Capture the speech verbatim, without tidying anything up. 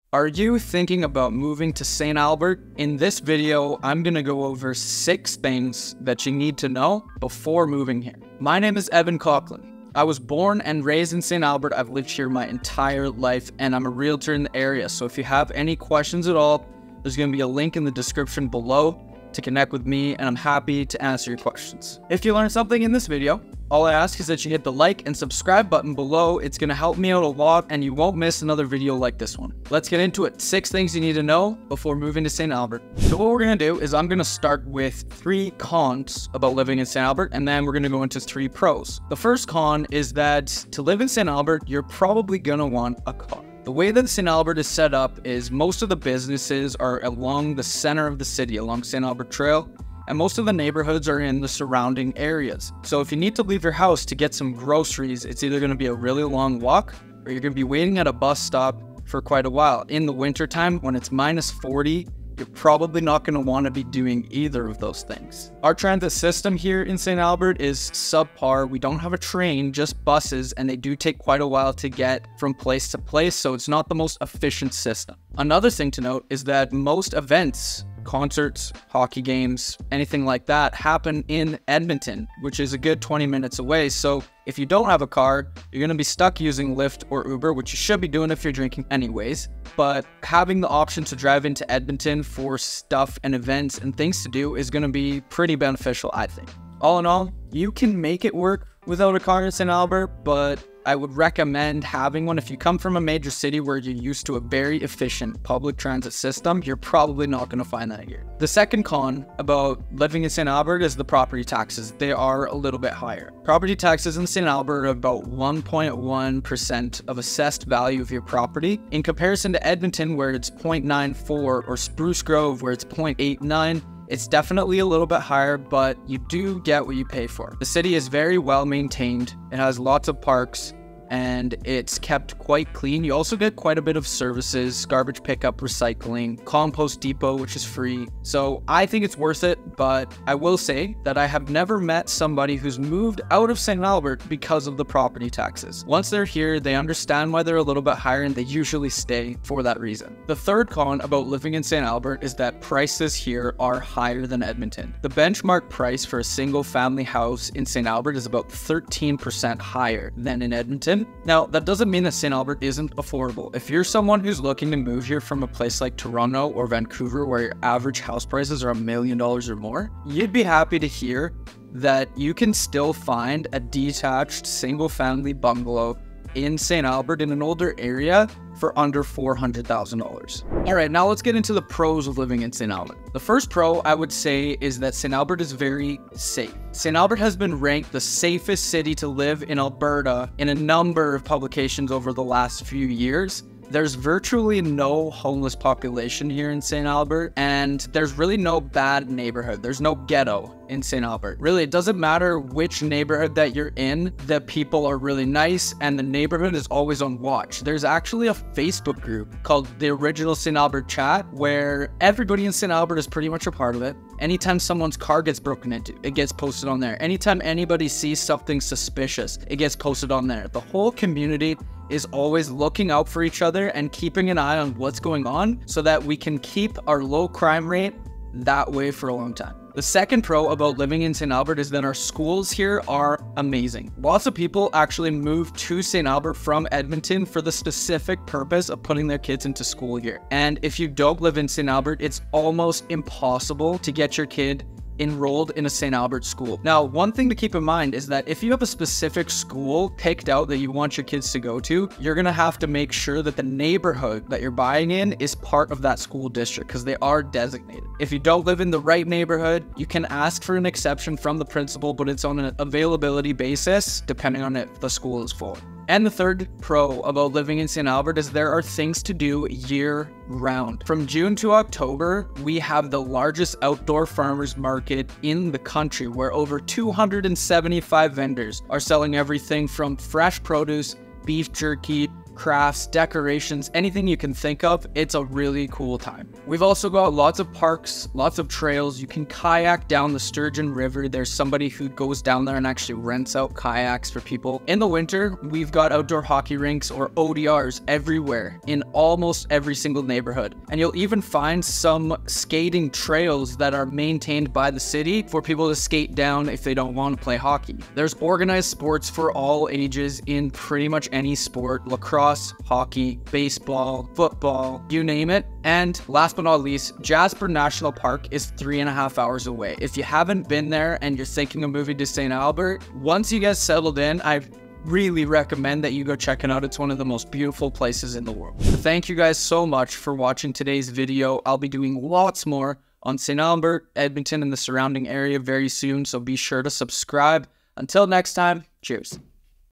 Are you thinking about moving to Saint Albert? In this video, I'm gonna go over six things that you need to know before moving here. My name is Evan Cochlin. I was born and raised in Saint Albert. I've lived here my entire life, and I'm a realtor in the area. So if you have any questions at all, there's gonna be a link in the description below to connect with me, and I'm happy to answer your questions. If you learned something in this video, all I ask is that you hit the like and subscribe button below. It's going to help me out a lot, and you won't miss another video like this one. Let's get into it. Six things you need to know before moving to Saint Albert. So what we're going to do is I'm going to start with three cons about living in Saint Albert, and then we're going to go into three pros. The first con is that to live in Saint Albert, you're probably going to want a car. The way that Saint Albert is set up is most of the businesses are along the center of the city, along Saint Albert Trail, and most of the neighborhoods are in the surrounding areas. So if you need to leave your house to get some groceries, it's either going to be a really long walk or you're going to be waiting at a bus stop for quite a while. In the wintertime, when it's minus forty, you're probably not going to want to be doing either of those things. Our transit system here in Saint Albert is subpar. We don't have a train, just buses, and they do take quite a while to get from place to place, so it's not the most efficient system. Another thing to note is that most events, concerts, hockey games, anything like that happen in Edmonton, which is a good twenty minutes away. So if you don't have a car, you're going to be stuck using Lyft or Uber, which you should be doing if you're drinking anyways. But having the option to drive into Edmonton for stuff and events and things to do is going to be pretty beneficial, I think. All in all, you can make it work without a car in Saint Albert, but I would recommend having one. If you come from a major city where you're used to a very efficient public transit system, you're probably not going to find that here. The second con about living in Saint Albert is the property taxes. They are a little bit higher. Property taxes in Saint Albert are about one point one percent of assessed value of your property, in comparison to Edmonton, where it's zero point nine four, or Spruce Grove, where it's zero point eight nine. It's definitely a little bit higher, but you do get what you pay for. The city is very well maintained. It has lots of parks, and it's kept quite clean. You also get quite a bit of services, garbage pickup, recycling, compost depot, which is free. So I think it's worth it, but I will say that I have never met somebody who's moved out of Saint Albert because of the property taxes. Once they're here, they understand why they're a little bit higher, and they usually stay for that reason. The third con about living in Saint Albert is that prices here are higher than Edmonton. The benchmark price for a single family house in Saint Albert is about thirteen percent higher than in Edmonton. Now, that doesn't mean that Saint Albert isn't affordable. If you're someone who's looking to move here from a place like Toronto or Vancouver, where your average house prices are a million dollars or more, you'd be happy to hear that you can still find a detached single-family bungalow in Saint Albert in an older area for under four hundred thousand dollars. All right, now let's get into the pros of living in Saint Albert. The first pro I would say is that Saint Albert is very safe. Saint Albert has been ranked the safest city to live in Alberta in a number of publications over the last few years. There's virtually no homeless population here in Saint Albert, and there's really no bad neighborhood. There's no ghetto in Saint Albert. Really, it doesn't matter which neighborhood that you're in, the people are really nice, and the neighborhood is always on watch. There's actually a Facebook group called the Original Saint Albert Chat, where everybody in Saint Albert is pretty much a part of it. Anytime someone's car gets broken into, it gets posted on there. Anytime anybody sees something suspicious, it gets posted on there. The whole community is always looking out for each other and keeping an eye on what's going on so that we can keep our low crime rate that way for a long time. The second pro about living in Saint Albert is that our schools here are amazing. Lots of people actually move to Saint Albert from Edmonton for the specific purpose of putting their kids into school here. And if you don't live in Saint Albert, it's almost impossible to get your kid enrolled in a Saint Albert school. Now, one thing to keep in mind is that if you have a specific school picked out that you want your kids to go to, you're gonna have to make sure that the neighborhood that you're buying in is part of that school district, because they are designated. If you don't live in the right neighborhood, you can ask for an exception from the principal, but it's on an availability basis depending on if the school is full. And the third pro about living in Saint Albert is there are things to do year round. From June to October, we have the largest outdoor farmers market in the country, where over two hundred seventy-five vendors are selling everything from fresh produce, beef jerky, crafts, decorations, anything you can think of. It's a really cool time. We've also got lots of parks, lots of trails. You can kayak down the Sturgeon River. There's somebody who goes down there and actually rents out kayaks for people. In the winter, we've got outdoor hockey rinks or O D Rs everywhere in almost every single neighborhood. And you'll even find some skating trails that are maintained by the city for people to skate down if they don't want to play hockey. There's organized sports for all ages in pretty much any sport: lacrosse, hockey, baseball, football, you name it. And last but not least, Jasper National Park is three and a half hours away. If you haven't been there and you're thinking of moving to Saint Albert, once you get settled in, I really recommend that you go check it out. It's one of the most beautiful places in the world. Thank you guys so much for watching today's video. I'll be doing lots more on Saint Albert, Edmonton, and the surrounding area very soon, so be sure to subscribe. Until next time, cheers.